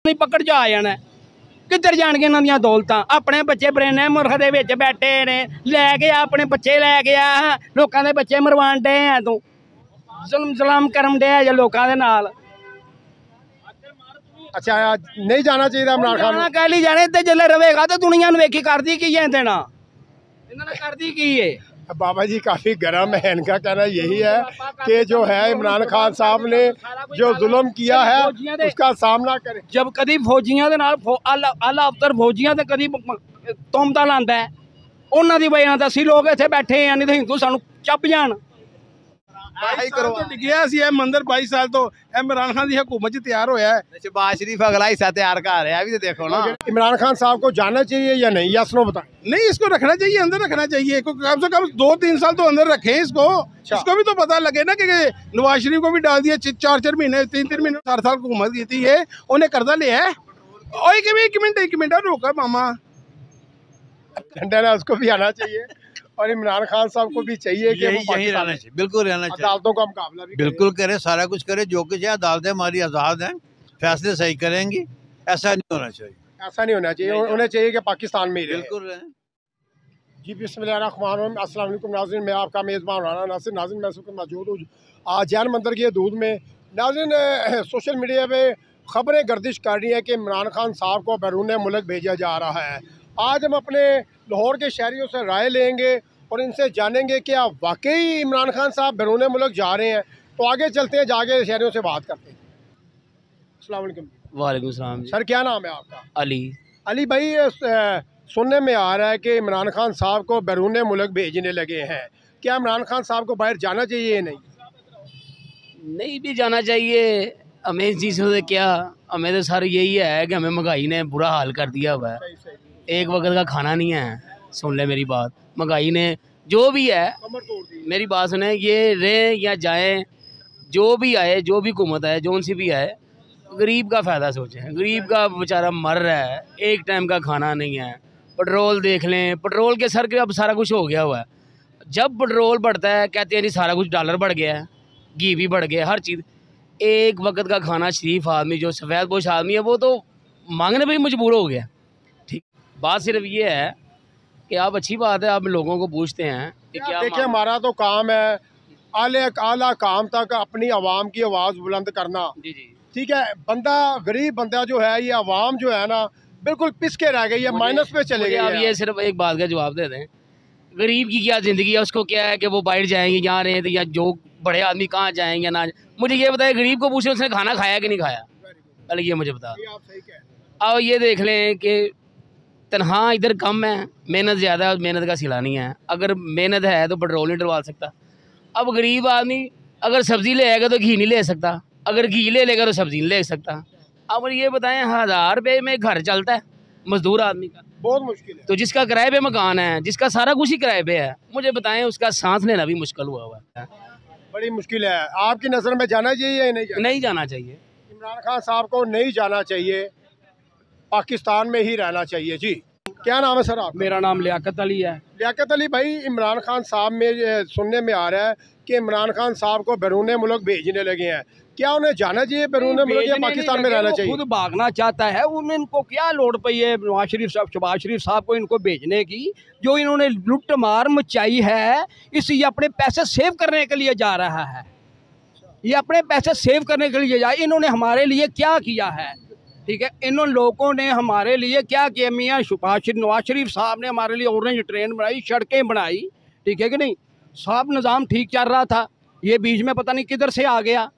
नहीं पकड़ च आ जाना किधर जाएंगे इन्हां दियां दौलतां अपने बच्चे बरेने मुल्ख दे विच बैठे ने लैके अपने बच्चे लैके आ लोकां दे बच्चे मरवाण डे आ तू जुल्म सलाम करन डे आ लोकां दे नाल। अच्छा नहीं जाना चाहिए इमरान खान कह ली जाने ते जिल्ले रवेगा तो दुनिया नूं वेखी करदी की है इहदे नाल इन्हां ने करदी की है। बाबा जी काफी गर्म है, इनका कहना यही है कि जो है इमरान खान साहब ने जो जुल्म किया है उसका सामना करे। जब कदी फौजियां दे नाल आला अफसर फौजियां ते कदी तोमता लांदा है उन्हां दी वजह नाल असीं लोग इत्थे बैठे हैं, नहीं तो हिंदू सानू चप जाण। डिग्या सी मंदिर 22 साल तो इमरान खान की हुकूमत च तैयार होया है। शहबाज शरीफ अगला हिस्सा तैयार कर रहा है, भी तो देखो ना। इमरान खान साहब को जाना चाहिए या नहीं, यस नो बताएं। नहीं, इसको रखना चाहिए, अंदर रखना चाहिए, कम से कम 2-3 साल तो अंदर रखें इसको। इसको भी तो पता लगे ना कि नवाज शरीफ को भी डाल दिया 4-4 महीने 3-3 महीने 4 साल हुकूमत की थी, ये उन्हें कर्जा लिया है। एक मिनट रोका मामा झंडा ना उसको भी आना चाहिए और इमरान खान साहब को भी चाहिए कि यही रहना चाहिए, बिल्कुल रहना चाहिए। अदालतों का मुकाबला भी बिल्कुल करे, सारा कुछ करे, जो कुछ है अदालतें हमारी आज़ाद हैं, फैसले सही करेंगी। ऐसा नहीं होना चाहिए, ऐसा नहीं होना चाहिए, उन्हें चाहिए कि पाकिस्तान में ही रहे। बिल्कुल रहे। जी बिस्मिल्लाहिर्रहमानिर्रहीम, अस्सलाम वालेकुम नाज़रीन, मैं आपका मेज़बान राना नासिर। नाज़रीन मैं इस वक्त मौजूद हूँ आज जैन मंदिर के दूध में। नाज़रीन सोशल मीडिया पे खबरें गर्दिश कर रही हैं कि इमरान खान साहब को बैरून मुल्क भेजा जा रहा है। आज हम अपने लाहौर के शहरियों से राय लेंगे और इनसे जानेंगे कि आप वाकई इमरान खान साहब बैरून मुल्क जा रहे हैं। तो आगे चलते हैं, जाके शहरियों से बात करते हैं। अस्सलाम वालेकुम। वालेकुम सलाम। सर क्या नाम है आपका? अली। अली भाई, सुनने में आ रहा है कि इमरान खान साहब को बैरून मुल्क भेजने लगे हैं, क्या इमरान खान साहब को बाहर जाना चाहिए या नहीं? नहीं भी जाना चाहिए, हमें इस चीज़ों से क्या, हमें तो सर यही है कि हमें महंगाई ने बुरा हाल कर दिया हुआ है, एक वक्त का खाना नहीं है। सुन ले मेरी बात, महंगाई ने जो भी है, मेरी बात सुने, ये रहे या जाएं, जो भी आए, जो भी हुकूमत आए, जो उनसे भी आए, गरीब का फ़ायदा सोचें। गरीब का बेचारा मर रहा है, एक टाइम का खाना नहीं है। पेट्रोल देख लें, पेट्रोल के सर के अब सारा कुछ हो गया हुआ है। जब पेट्रोल बढ़ता है कहते हैं जी सारा कुछ डॉलर बढ़ गया है, घी भी बढ़ गया, हर चीज़। एक वक्त का खाना शरीफ आदमी जो सफ़ेद पोश आदमी है वो तो मांगने पर ही मजबूर हो गया। ठीक, बात सिर्फ ये है कि आप अच्छी बात है, आप लोगों को पूछते हैं कि क्या। देखिए हमारा तो काम है आला काम तक अपनी आवाम की आवाज़ बुलंद करना। जी जी ठीक है, बंदा गरीब बंदा जो है, ये आवाम जो है ना बिल्कुल पिस के रह गई है, माइनस पे चले गए। आप ये सिर्फ एक बात का जवाब दे दें, गरीब की क्या ज़िंदगी है, उसको क्या है कि वो बाहर जाएंगे, यहाँ रहे तो, या जो बड़े आदमी कहाँ जाएंगे ना। मुझे ये बताए, गरीब को पूछे उसने खाना खाया कि नहीं खाया, पहले ये मुझे बता। अब ये देख लें कि तनख्वाह इधर कम है, मेहनत ज़्यादा है, मेहनत का सिला नहीं है। अगर मेहनत है तो पेट्रोल नहीं डलवा सकता। अब गरीब आदमी अगर सब्ज़ी ले आएगा तो घी नहीं ले सकता, अगर घी ले लेगा तो सब्ज़ी नहीं ले सकता। अब ये बताएं, 1000 रुपये में घर चलता है मजदूर आदमी का? बहुत मुश्किल है। तो जिसका किराए पे मकान है, जिसका सारा कुछ ही किराए पे है, मुझे बताएं उसका सांस लेना भी मुश्किल हुआ है। बड़ी मुश्किल है। आपकी नज़र में जाना चाहिए या नहीं? नहीं जाना चाहिए। इमरान खान साहब को नहीं जाना चाहिए, पाकिस्तान में ही रहना चाहिए। जी क्या नाम है सर आप? मेरा नाम लियाकत अली है। लियाकत अली भाई, इमरान खान साहब में सुनने में आ रहा है कि इमरान खान साहब को बैरून मुल्क भेजने लगे हैं, क्या उन्हें जाना चाहिए बैरून मुल्क या पाकिस्तान में रहना चाहिए? खुद भागना चाहता है, उन्हें इनको क्या लोड़ पई है नवाज शरीफ साहब, शहबाज शरीफ साहब को इनको भेजने की? जो इन्होंने लुट मार मचाई है, इस ये अपने पैसे सेव करने के लिए जा रहा है, ये अपने पैसे सेव करने के लिए जा। इन्होंने हमारे लिए क्या किया है? ठीक है, इन लोगों ने हमारे लिए क्या किया? मियाँ नवाज शरीफ साहब ने हमारे लिए ऑरेंज ट्रेन बनाई, सड़कें बनाई, ठीक है कि नहीं? सब निज़ाम ठीक चल रहा था, ये बीच में पता नहीं किधर से आ गया।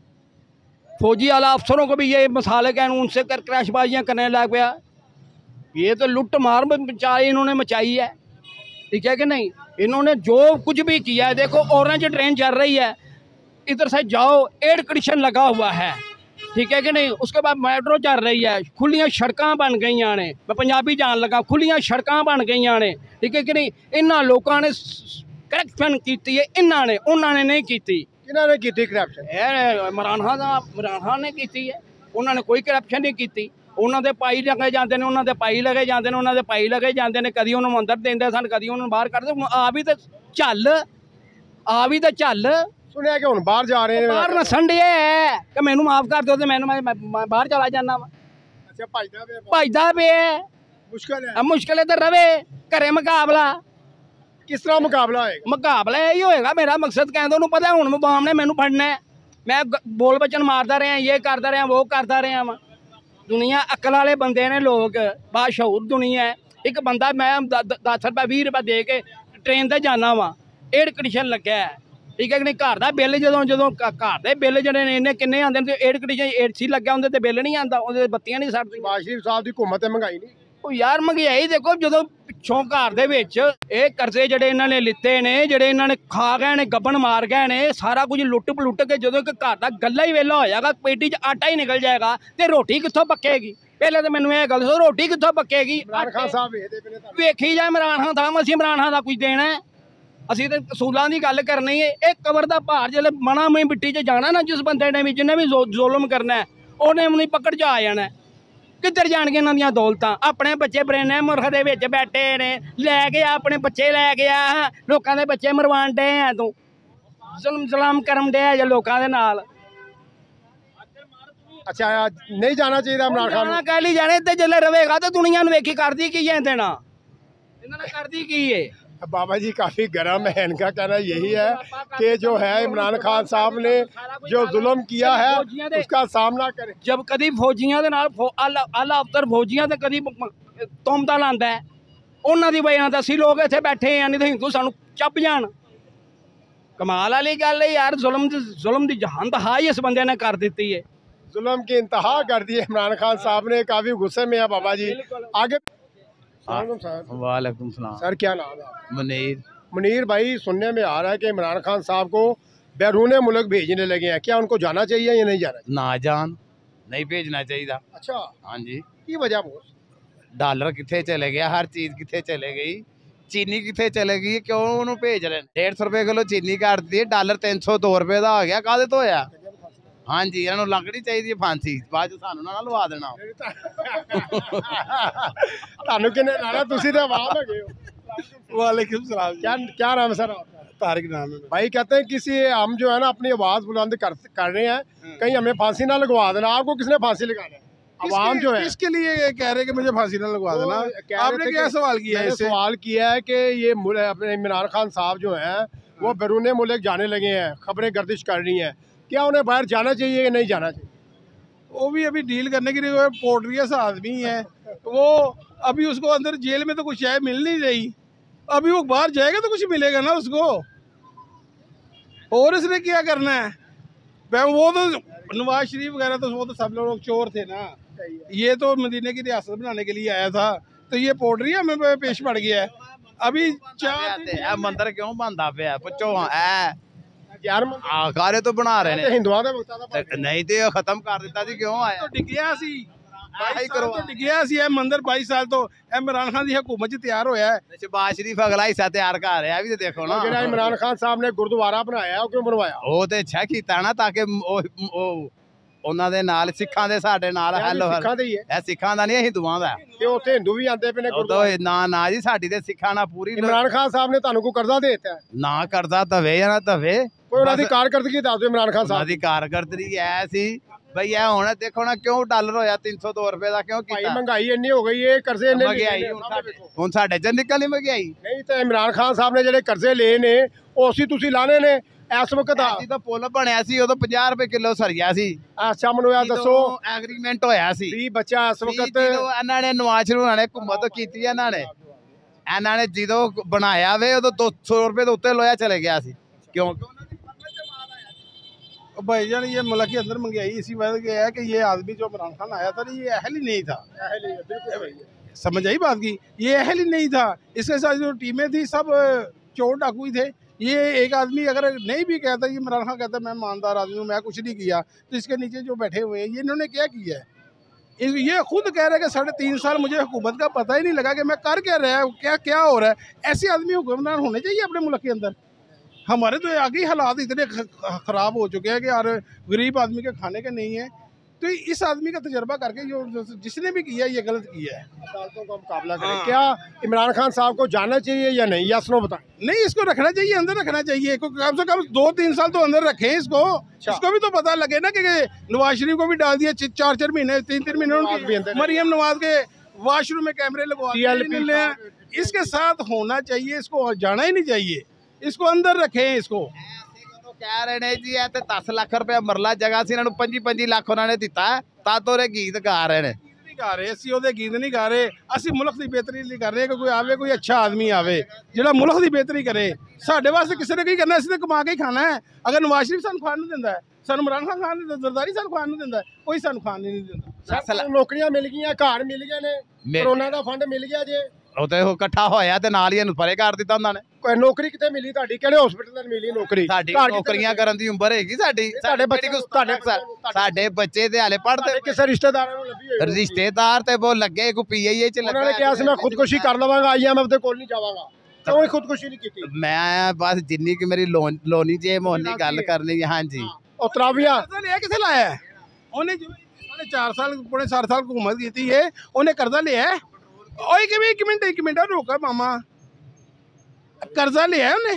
फौजी वाला अफसरों को भी ये मसाले कानून से कर क्रैशबाजियाँ करने लग गया। ये तो लुट मार इन्होंने मचाई है, ठीक है कि नहीं? इन्होंने जो कुछ भी किया है, देखो ऑरेंज ट्रेन चल रही है, इधर से जाओ एयर कंडीशन लगा हुआ है, ठीक है कि नहीं? उसके बाद मेट्रो चल रही है, खुलियां सड़कां बन गई ने, मैं पंजाबी जान लगा, खुलियां सड़कां बन गई ने, ठीक है कि नहीं? इन्होंने लोगों ने करप्शन की है, इन्होंने उन्होंने नहीं की। इन्होंने की करप्शन? इमरान खान ने की है, उन्होंने कोई करप्शन नहीं की। उन्होंने पाई लगे जाते हैं, उन्होंने पाई लगे जाते हैं, उन्होंने पाई लगे जाते हैं, कभी उन्होंने अंदर देंगे सन, कभी उन्होंने बाहर करते। आ भी तो चल सुनिया कि हुण बाहर जा रहे हैं, बाहर नसन डे है कि मैनू माफ कर दो तो मैं बाहर चला जाना वा। ਅੱਛਾ ਭਜਦਾ ਪਿਆ ਭਜਦਾ ਪਿਆ, ਮੁਸ਼ਕਲ ਹੈ। ਮੁਸ਼ਕਿਲ ਤਾਂ ਰਵੇ, ਘਰੇ ਮੁਕਾਬਲਾ। ਕਿਸ ਤਰ੍ਹਾਂ ਮੁਕਾਬਲਾ ਹੋਏਗਾ? ਮੁਕਾਬਲਾ ਇਹੀ ਹੋਏਗਾ, ਮੇਰਾ ਮਕਸਦ ਕਹਿੰਦਾ ਉਹਨੂੰ ਪਤਾ ਹੁਣ ਮਬਾਮ ਨੇ ਮੈਨੂੰ ਫੜਨਾ ਹੈ। ਮੈਂ ਬੋਲ ਬਚਨ ਮਾਰਦਾ ਰਿਹਾ, ਇਹ ਕਰਦਾ ਰਿਹਾ, ਉਹ ਕਰਦਾ ਰਿਹਾ ਵਾ। ਦੁਨੀਆ ਅਕਲ ਵਾਲੇ ਬੰਦੇ ਨੇ ਲੋਕ, ਬਾਸ਼ਹੂਰ ਦੁਨੀਆ ਹੈ। ਇੱਕ ਬੰਦਾ ਮੈਂ 10 ਰੁਪਏ 20 ਰੁਪਏ ਦੇ ਕੇ ਟ੍ਰੇਨ ਤੇ ਜਾਣਾ ਵਾ, ਏਅਰ ਕੰਡੀਸ਼ਨ ਲੱਗਿਆ, ਠੀਕ ਹੈ ਕਿ ਨਹੀਂ। ਘਰ ਦਾ ਬਿੱਲ ਜਦੋਂ ਘਰ ਦੇ ਬਿੱਲ ਜਿਹੜੇ ਨੇ ਇਹਨੇ ਕਿੰਨੇ ਆਉਂਦੇ ਨੇ, ਏਅਰ ਕੰਡੀਸ਼ਨ ਏਸੀ ਲੱਗਾ ਉਹਦੇ ਤੇ ਬਿੱਲ ਨਹੀਂ ਆਉਂਦਾ, ਉਹਦੇ ਬੱਤੀਆਂ ਨਹੀਂ ਸੜਦੀਆਂ। ਸ਼ਹਿਬਾਜ਼ ਸ਼ਰੀਫ ਸਾਹਿਬ ਦੀ ਹੁਕੂਮਤ ਤੇ ਮਹਿੰਗਾਈ ਨਹੀਂ। ਉਹ ਯਾਰ ਮਹਿੰਗਾਈ ਦੇਖੋ, ਜਦੋਂ ਪਿੱਛੋਂ ਘਰ ਦੇ ਵਿੱਚ ਇਹ ਕਰਜ਼ੇ ਜਿਹੜੇ ਇਹਨਾਂ ਨੇ ਲਿੱਤੇ ਨੇ, ਜਿਹੜੇ ਇਹਨਾਂ ਨੇ ਖਾ ਗਏ ਨੇ, ਗੱਬਣ ਮਾਰ ਗਏ ਨੇ, ਸਾਰਾ ਕੁਝ ਲੁੱਟ ਪਲੁੱਟ ਕੇ ਜਦੋਂ ਇੱਕ ਘਰ ਦਾ ਗੱਲਾ ਹੀ ਵਿਹਲਾ ਹੋ ਜਾਏਗਾ, ਪੇਟੀ 'ਚ ਆਟਾ ਹੀ ਨਿਕਲ ਜਾਏਗਾ, ਤੇ ਰੋਟੀ ਕਿੱਥੋਂ ਪੱਕੇਗੀ? ਪਹਿਲੇ ਤਾਂ ਮੈਨੂੰ ਇਹ ਗੱਲ ਦੱਸੋ, ਰੋਟੀ ਕਿੱਥੋਂ ਪੱਕੇਗੀ? ਇਮਰਾਨ ਖਾਨ ਸਾਹਿਬ ਵੇਖਦੇ ਪਏ ਨੇ ਤੁਹਾਨੂੰ। ਵੇਖੀ ਜਾ ਇਮਰਾਨ ਖਾਨ ਦਾ, ਅਸੀਂ ਇਮਰਾਨ ਖਾਨ ਦਾ ਕੁਝ ਦੇਣਾ ਹੈ? ਅਸੀਂ ਤਾਂ ਅਸੂਲਾਂ ਦੀ ਗੱਲ ਕਰਨੀ ਹੈ। ਇਹ ਕਬਰ ਦਾ ਭਾਰ ਜਿਹੜੇ ਮਣਾ ਮਈ ਮਿੱਟੀ 'ਚ ਜਾਣਾ ਨਾ, ਜਿਸ ਬੰਦੇ ਨੇ ਵੀ, ਜਿਹਨੇ ਵੀ ਜ਼ੁਲਮ ਕਰਨਾ ਹੈ, ਉਹਨੇ ਵੀ ਪਕੜ 'ਚ ਆ ਜਾਣਾ। ਕਿੱਧਰ ਜਾਣਗੇ ਇਹਨਾਂ ਦੀਆਂ ਦੌਲਤਾਂ? ਆਪਣੇ ਬੱਚੇ ਬਰੇਨੇ ਮੁਰਖ ਦੇ ਵਿੱਚ ਬੈਠੇ ਨੇ, ਲੈ ਕੇ ਆਪਣੇ ਬੱਚੇ ਲੈ ਗਿਆ, ਲੋਕਾਂ ਦੇ ਬੱਚੇ ਮਰਵਾਉਣ ਡੇ ਆ, ਤੂੰ ਜ਼ੁਲਮ ਜ਼ਲਾਮ ਕਰਨ ਡੇ ਜਾਂ ਲੋਕਾਂ ਦੇ ਨਾਲ। ਅੱਛਾ ਨਹੀਂ ਜਾਣਾ ਚਾਹੀਦਾ ਇਮਰਾਨ ਖਾਨ ਨੂੰ? ਕਹਿ ਲਈ ਜਾਣੇ ਤੇ ਜਦੋਂ ਰਵੇਗਾ ਤਾਂ ਦੁਨੀਆ ਨੂੰ ਵੇਖੀ ਕਰਦੀ ਕੀ ਹੈ ਇਹਦੇ ਨਾਲ, ਇਹਨਾਂ ਨੇ ਕਰਦੀ ਕੀ ਹੈ। बाबा जी काफ़ी गर्म है, इनका कहना यही है कि जो है इमरान खान साहब ने जो जुल्म किया है उसका सामना करें। जब कभी फौजियों के नाल आला अफसर फौजियों ते कभी तोमता लांदा है, उन्हां दी वजह नाल असीं लोग इत्थे बैठे हैं, नहीं तो हिंदू सानू चप जाण। कमाल वाली गल है यार, जुल्म दी जहानतहा ही इस बंदे ने कर दित्ती है। जुल्म की इंतहा कर दी है इमरान खान साहब ने, काफ़ी गुस्से में है बाबा जी। आगे वालेकुम सलाम। सर क्या नाम है? मुनीर। मुनीर भाई, सुनने में आ रहा है कि इमरान खान साहब को बैरून मुल्क भेजने लगे हैं, क्या उनको जाना चाहिए या नहीं जाना? ना जान, नहीं भेजना चाहिए। अच्छा, हाँ जी। की वजह बोस? डॉलर किथे चले गया, हर चीज किथे चले गई, चीनी किथे चले गई, क्यों उन्होंने भेज रहे हैं? 150 रुपए किलो चीनी कर दी, डॉलर 302 रुपए का हो गया, काहदे तो होया? हाँ जी, इन्हों लगनी चाहिए फांसी, बाद सानू ना लवा देना। ਤੁਹਾਨੂੰ ਕਿਨੇ ਲਾਣਾ, ਤੁਸੀਂ तो आवाम है हो। वालेकुम सलाम। क्या नाम है सर आपका? तारिक नाम है। भाई कहते हैं किसी हम जो है ना अपनी आवाज बुलंद कर रहे हैं, कहीं हमें फांसी ना लगवा देना। आपको किसने फांसी लगाना है? आवाम जो है इसके लिए कह रहे हैं कि मुझे फांसी ना लगवा देना। आपने क्या सवाल किया है? सवाल किया है कि ये अपने इमरान खान साहब जो हैं वो बैरून मुल्क जाने लगे हैं, खबरें गर्दिश कर रही हैं, क्या उन्हें बाहर जाना चाहिए या नहीं जाना चाहिए? वो भी अभी डील करने के लिए पोर्टरियस आदमी है, वो अभी उसको अंदर जेल में तो कुछ है मिल नहीं रही, अभी वो बाहर जाएगा तो कुछ मिलेगा ना उसको। और इसने क्या करना है? वो तो नवाज शरीफ वगैरह तो वो तो सब लोग चोर थे ना, ये तो मदीने की रियासत बनाने के लिए आया था, तो ये पोर्टरिया में पेश पड़ गया है। अभी चार मंदिर क्यों बनता पे पुछो यार कारे तो बना रहे हैं हिंदुओं ਦੇ ਵਕਤਾਂ ਦਾ नहीं तो खत्म कर दिता जी, क्यों आया? तो डिग्या सी 22 साल तो डिग्या सी है मंदिर, 22 साल तो इमरान खान की हुकूमत च तैयार होया है। शहबाज शरीफ अगला हिस्सा तैयार कर रहा है, भी तो देखो ना। ਜਿਹੜਾ ਇਮਰਾਨ ਖਾਨ ਸਾਹਿਬ ਨੇ ਗੁਰਦੁਆਰਾ ਬਣਾਇਆ ਹੈ, ਉਹ ਕਿਉਂ ਬਣਵਾਇਆ? ਉਹ ਤੇ ਅੱਛਾ ਕੀਤਾ ਨਾ, ਤਾਂ ਕਿ ਉਹਨਾਂ ਦੇ ਨਾਲ ਸਿੱਖਾਂ ਦੇ ਸਾਡੇ ਨਾਲ ਹੈਲੋ ਸਿੱਖਾਂ ਦੇ ਹੀ ਹੈ, ਇਹ ਸਿੱਖਾਂ ਦਾ ਨਹੀਂ, ਹਿੰਦੂਆਂ ਦਾ। ਤੇ ਉੱਥੇ ਹਿੰਦੂ ਵੀ ਆਉਂਦੇ ਪਏ ਨੇ ਗੁਰਦੁਆਰੇ। ਨਾ ਜੀ, ਸਾਡੀ ਤੇ ਸਿੱਖਾਂ ਨਾਲ ਪੂਰੀ। ਇਮਰਾਨ ਖਾਨ ਸਾਹਿਬ ਨੇ ਤੁਹਾਨੂੰ ਕੋਈ ਕਰਜ਼ਾ ਦੇ ਦਿੱਤਾ ਹੈ? ਨਾ ਕਰਦਾ ਤਵੇ ਜਾਂ ਨਾ ਤਵੇ, ਕੋਈ ਉਹਨਾਂ ਦੀ ਕਾਰਕਰਦਗੀ ਦੱਸ ਦਿਓ ਇਮਰਾਨ ਖਾਨ ਉਹਨਾਂ ਸਾਹਿਬ ਦੀ ਕਾਰਗਰਦਗੀ ਐ ਸੀ ਬਈ। ਇਹ ਹੁਣ ਦੇਖੋ ਨਾ, ਕਿਉਂ ਡਾਲਰ ਹੋਇਆ 302 ਰੁਪਏ ਦਾ, ਕਿਉਂ ਭਾਈ ਕੀਤਾ? ਮਹਿੰਗਾਈ ਇੰਨੀ ਹੋ ਗਈ ਹੈ, ਕਰਜ਼ੇ ਇੰਨੇ ਮਹਿੰਗਾਈ ਹੁਣ ਸਾਡੇ ਚ ਨਿਕਲ ਨਹੀਂ ਮਹਿੰਗਾਈ। ਨਹੀਂ ਤਾਂ ਇਮਰਾਨ ਖਾਨ ਸਾਹਿਬ ਨੇ ਜਿਹੜੇ ਕਰਜ਼ੇ ਲਏ ਨੇ ਉਹ ਅਸੀਂ ਤੁਸੀਂ ਲਾਣੇ ਨੇ ਇਸ ਵਕਤ। ਜਦੋਂ ਪੁੱਲ ਬਣਿਆ ਸੀ ਉਦੋਂ 50 ਰੁਪਏ ਕਿਲੋ ਸਰੀਆ ਸੀ। ਅੱਛਾ ਮੈਨੂੰ ਇਹ ਦੱਸੋ, ਐਗਰੀਮੈਂਟ ਹੋਇਆ ਸੀ 20 ਬੱਚਾ ਇਸ ਵਕਤ ਜਦੋਂ ਇਹਨਾਂ ਨੇ ਨਵਾਜ਼ ਸ਼ਰੀਫ ਨੇ ਹੁਕੂਮਤ ਕੀਤੀ, ਇਹਨਾਂ ਨੇ ਜਦੋਂ ਬਣਾਇਆ ਵੇ ਉਦੋਂ 200 ਰੁਪਏ ਦੇ ਉੱਤੇ ਲੋਇਆ चले गया ਸੀ। क्यों? भाईजान ये मुल्क के अंदर महंगाई इसी वजह से है कि ये आदमी जो इमरान खान आया था ना, ये अहल ही नहीं था। समझ आई बात की? ये अहल ही नहीं था। इसके साथ जो टीमें थी सब चोर डाकू ही थे। ये एक आदमी अगर नहीं भी कहता, ये इमरान खान कहता मैं ईमानदार आदमी हूँ, मैं कुछ नहीं किया, तो इसके नीचे जो बैठे हुए हैं ये इन्होंने क्या किया है? ये खुद कह रहे हैं कि 3.5 साल मुझे हुकूमत का पता ही नहीं लगा कि मैं कर क्या रहा है, क्या क्या हो रहा है। ऐसे आदमी हुक्मरान होने चाहिए अपने मुल्क के अंदर। हमारे तो आगे ही हालात इतने ख़राब हो चुके हैं कि यार गरीब आदमी के खाने के नहीं है। तो इस आदमी का तजर्बा करके जो जिसने भी किया ये गलत किया है। अदालतों का मुकाबला करें। क्या इमरान खान साहब को जाना चाहिए या नहीं, यस नो बताएं। नहीं, इसको रखना चाहिए, अंदर रखना चाहिए, कम से कम 2-3 साल तो अंदर रखें इसको। इसको भी तो पता लगे ना कि नवाज शरीफ को भी डाल दिया 4-4 महीने 3-3 महीने, मरियम नवाज के वॉशरूम में कैमरे लगवा, इसके साथ होना चाहिए, इसको जाना ही नहीं चाहिए, इसको अंदर रखें इसको। कह रहे ने जी ਇਹ ਤੇ 10 ਲੱਖ ਰੁਪਏ ਮਰਲਾ ਜਗ੍ਹਾ ਸੀ ਇਹਨਾਂ ਨੂੰ 25-25 ਲੱਖ ਉਹਨਾਂ ਨੇ ਦਿੱਤਾ ਤਾਂ ਤੋਰੇ ਗੀਤ ਗਾ ਰਹੇ ਨੇ। नहीं गा रहे, ਅਸੀਂ ਉਹਦੇ ਗੀਤ ਨਹੀਂ ਗਾ ਰਹੇ, ਅਸੀਂ ਮੁਲਕ ਦੀ ਬਿਹਤਰੀ ਲਈ ਕਰ ਰਹੇ ਕਿ ਕੋਈ ਆਵੇ, ਕੋਈ ਅੱਛਾ ਆਦਮੀ ਆਵੇ ਜਿਹੜਾ ਮੁਲਕ ਦੀ ਬਿਹਤਰੀ ਕਰੇ। ਸਾਡੇ ਵਾਸਤੇ ਕਿਸੇ ਨੇ ਕੀ ਕਰਨਾ, ਅਸੀਂ ਤਾਂ ਕਮਾ ਕੇ ਹੀ ਖਾਣਾ ਹੈ। ਅਗਰ ਨਵਾਜ਼ ਸ਼ਰੀਫ ਸਾਨੂੰ ਖਾਣ ਨੂੰ ਦਿੰਦਾ ਹੈ, ਸਾਨੂੰ ਇਮਰਾਨ ਖਾਨ ਖਾਣ ਨੂੰ, ਜ਼ਰਦਾਰੀ ਸਾਨੂੰ ਖਾਣ ਨੂੰ ਦਿੰਦਾ, ਕੋਈ ਸਾਨੂੰ ਖਾਣ ਨਹੀਂ ਦਿੰਦਾ। ਸਾਨੂੰ ਨੌਕਰੀਆਂ ਮਿਲ ਗਈਆਂ, ਘਰ ਮਿਲ ਗਏ ਨੇ, ਕਰੋਨਾ ਦਾ ਫੰਡ ਮਿਲ ਗਿਆ ਜੇ। ਉਹ ਤੇ ਉਹ ਇਕੱਠਾ ਹੋਇਆ ਤੇ ਨਾਲ ਹੀ ਇਹਨੂੰ ਪਰੇ ਕਰ ਦਿੱਤਾ ਉਹਨਾਂ ਨੇ। ਕੋਈ ਨੌਕਰੀ ਕਿਤੇ ਮਿਲੀ ਤੁਹਾਡੀ, ਕਿਹੜੇ ਹਸਪੀਟਲ 'ਚ ਮਿਲੀ ਨੌਕਰੀ? ਸਾਡੀ ਨੌਕਰੀਆਂ ਕਰਨ ਦੀ ਉਮਰ ਹੈਗੀ ਸਾਡੀ, ਸਾਡੇ ਬੱਚੇ ਸਾਡੇ ਬੱਚੇ ਤੇ ਹਾਲੇ ਪੜ੍ਹਦੇ। ਕਿਸੇ ਰਿਸ਼ਤੇਦਾਰਾਂ ਨੂੰ ਲੱਭੀ ਹੋਈ ਰਿਸ਼ਤੇਦਾਰ ਤੇ ਉਹ ਲੱਗੇ ਕੋ ਪੀਆਈਏ ਚ ਉਹਨਾਂ ਨੇ ਕਿਹਾ ਸੀ ਮੈਂ ਖੁਦਕੁਸ਼ੀ ਕਰ ਲਵਾਂਗਾ, IMF ਦੇ ਕੋਲ ਨਹੀਂ ਜਾਵਾਂਗਾ, ਕਿਉਂ ਖੁਦਕੁਸ਼ੀ ਨਹੀਂ ਕੀਤੀ? ਮੈਂ ਬਸ ਜਿੰਨੀ ਕਿ ਮੇਰੀ ਲੋਨੀ ਜੇ ਮੋਨੀ ਗੱਲ ਕਰਨੀ ਹੈ। ਹਾਂਜੀ ਉਹ ਤਰਾਵੀਆਂ ਲਿਆ ਕਿੱਥੇ ਲਾਇਆ ਉਹਨੇ? ਜਿਵੇਂ 4 ਸਾਲ ਪੌਣੇ 4 ਸਾਲ हुकूमत ਕੀਤੀ ਹੈ, ਉਹਨੇ ਕਰਜ਼ਾ ਲਿਆ। ਓਏ ਕਿਵੇਂ ਇੱਕ ਮਿੰਟ ਰੋਕਾ ਮਾਮਾ, ਕਰਜ਼ਾ ਲਿਆ ਉਹਨੇ?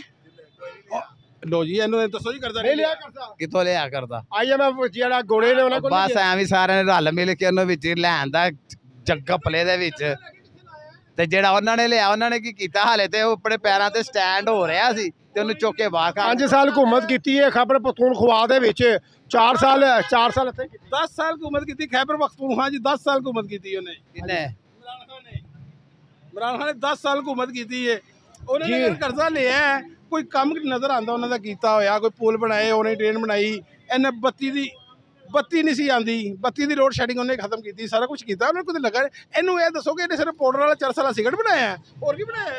ਲੋ ਜੀ ਇਹਨੂੰ ਦੱਸੋ ਜੀ, ਕਰਜ਼ਾ ਨਹੀਂ ਲਿਆ ਕਰਜ਼ਾ, ਕਿੱਥੋਂ ਲਿਆ ਕਰਦਾ? IMF ਜਿਹੜਾ ਗੋੜੇ ਨੇ ਉਹਨਾਂ ਕੋਲ ਬਸ ਐਵੇਂ ਸਾਰਿਆਂ ਨੇ ਰਲ ਮਿਲ ਕੇ ਉਹਨੂੰ ਵਿੱਚ ਲੈਣ ਦਾ ਜੱਗਾ ਪਲੇ ਦੇ ਵਿੱਚ, ਤੇ ਜਿਹੜਾ ਉਹਨਾਂ ਨੇ ਲਿਆ ਉਹਨਾਂ ਨੇ ਕੀ ਕੀਤਾ, ਹਾਲੇ ਤੇ ਉਹ ਆਪਣੇ ਪੈਰਾਂ ਤੇ ਸਟੈਂਡ ਹੋ ਰਿਹਾ ਸੀ ਤੇ ਉਹਨੂੰ ਚੁੱਕ ਕੇ ਬਾਹਰ ਕਰ। 5 ਸਾਲ ਹੁਕੂਮਤ ਕੀਤੀ ਹੈ ਖੈਬਰ ਪਖਤੂਨਖਵਾ ਦੇ ਵਿੱਚ, 4 ਸਾਲ ਇੱਥੇ ਕੀਤੀ, 10 ਸਾਲ ਹੁਕੂਮਤ ਕੀਤੀ ਖੈਬਰ ਪਖਤੂਨਖਵਾ ਜੀ, 10 ਸਾਲ ਹੁਕੂਮਤ ਕੀਤੀ ਉਹਨੇ। ਕਿੰਨੇ? ਇਮਰਾਨ ਖਾਨ ਨੇ 10 ਸਾਲ ਹੁਕੂਮਤ ਕੀਤੀ ਹੈ। ਉਹਨਾਂ ਨੇ ਕਰਜ਼ਾ ਲਿਆ, ਕੋਈ ਕੰਮ ਨਜ਼ਰ ਆਉਂਦਾ ਉਹਨਾਂ ਦਾ ਕੀਤਾ ਹੋਇਆ, ਕੋਈ ਪੁਲ ਬਣਾਏ, ਉਹਨੇ ਟ੍ਰੇਨ ਬਣਾਈ, ਇਹਨੇ ਬੱਤੀ ਨਹੀਂ ਸੀ ਆਉਂਦੀ, ਬੱਤੀ ਦੀ ਲੋਡ ਸ਼ੈਡਿੰਗ ਉਹਨੇ ਖਤਮ ਕੀਤੀ, ਸਾਰਾ ਕੁਝ ਕੀਤਾ ਉਹਨੇ। ਕੁਝ ਲੱਗਾ ਇਹਨੂੰ ਇਹ ਦੱਸੋ ਕਿ ਇਹਨੇ ਸਿਰਫ ਪਾਊਡਰ ਵਾਲਾ ਚਰਸ ਵਾਲਾ ਸਿਗਰਟ ਬਣਾਇਆ, और ਕੀ ਬਣਾਇਆ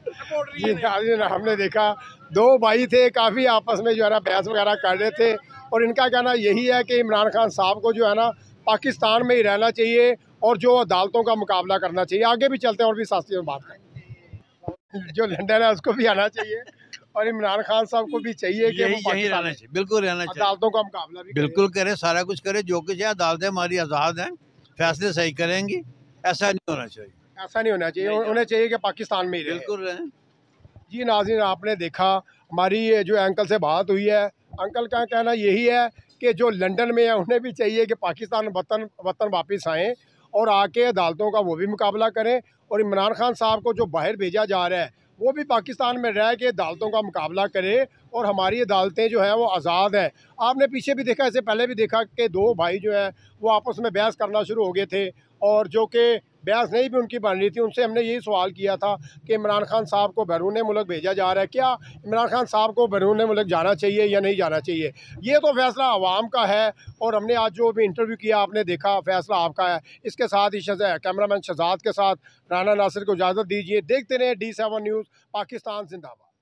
ਇਹਨੇ? हमने देखा 2 भाई थे, काफ़ी आपस में जो है ना बहस वगैरह कर रहे थे, और इनका कहना यही है कि इमरान खान साहब को जो है ना पाकिस्तान में ही रहना चाहिए और जो अदालतों का मुकाबला करना चाहिए। आगे भी चलते हैं और भी साथी में बात करें। जो लंदन है उसको भी आना चाहिए और इमरान खान साहब को भी चाहिए कि वो यही रहना चाहिए, बिल्कुल रहना चाहिए, अदालतों का मुकाबला भी बिल्कुल करे, सारा कुछ करे, जो कुछ है। अदालतें हमारी आज़ाद हैं, फैसले सही करेंगी, ऐसा नहीं होना चाहिए, ऐसा नहीं होना चाहिए, उन्हें चाहिए कि पाकिस्तान में ही रहे। बिल्कुल रहें। जी नाज़रीन, आपने देखा हमारी जो अंकल से बात हुई है, अंकल का कहना यही है कि जो लंदन में है उन्हें भी चाहिए कि पाकिस्तान वतन वापस आएँ और आके अदालतों का वो भी मुकाबला करें, और इमरान खान साहब को जो बाहर भेजा जा रहा है वो भी पाकिस्तान में रह के अदालतों का मुकाबला करे, और हमारी अदालतें जो हैं वो आज़ाद है। आपने पीछे भी देखा, इससे पहले भी देखा कि 2 भाई जो है वो आपस में बहस करना शुरू हो गए थे, और जो कि बहस नहीं भी उनकी बन रही थी, उनसे हमने यही सवाल किया था कि इमरान खान साहब को बैरून मुल्क भेजा जा रहा है, क्या इमरान खान साहब को बैरून मुल्क जाना चाहिए या नहीं जाना चाहिए? ये तो फैसला आवाम का है, और हमने आज जो भी इंटरव्यू किया आपने देखा, फैसला आपका है। इसके साथ ही कैमरामैन शहजाद के साथ राना नासिर को इजाज़त दीजिए। देखते रहे D7 न्यूज़, पाकिस्तान जिंदाबाद।